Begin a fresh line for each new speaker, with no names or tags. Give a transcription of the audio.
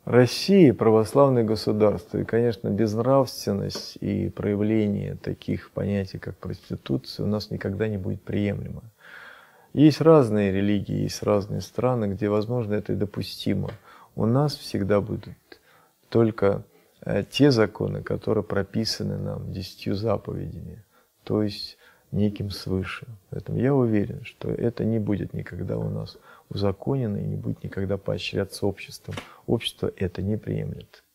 Россия православное государство, и, конечно, безнравственность и проявление таких понятий, как проституция, у нас никогда не будет приемлемо. Есть разные религии, есть разные страны, где, возможно, это и допустимо. У нас всегда будут только те законы, которые прописаны нам 10 заповедями, то есть неким свыше. Поэтому я уверен, что это не будет никогда у нас узаконено и не будет никогда поощряться обществом. Общество это не приемлет.